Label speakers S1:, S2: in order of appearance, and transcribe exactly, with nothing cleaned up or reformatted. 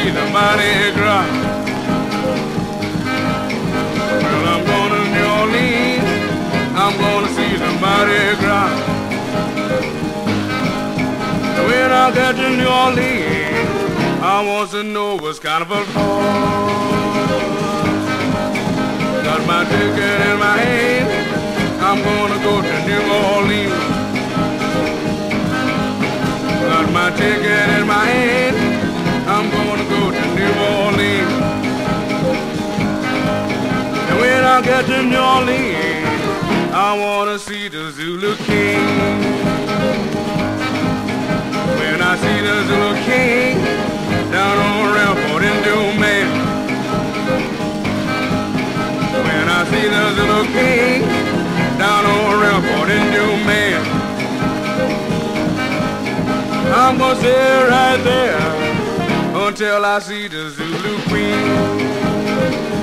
S1: see the Mardi Gras. Well, I'm going to New Orleans. I'm going to see the Mardi Gras. When I get to New Orleans, I want to know what's carnival for. Got my ticket in my hand. I'm gonna go to New Orleans. Got my ticket in my hand. I'm gonna go to New Orleans. And when I get to New Orleans, I wanna see the Zulu King. When I see the Zulu King down on Rampart in Domain. When I see the Zulu King down on Rampart in Domain, I'm gonna stay right there until I see the Zulu Queen.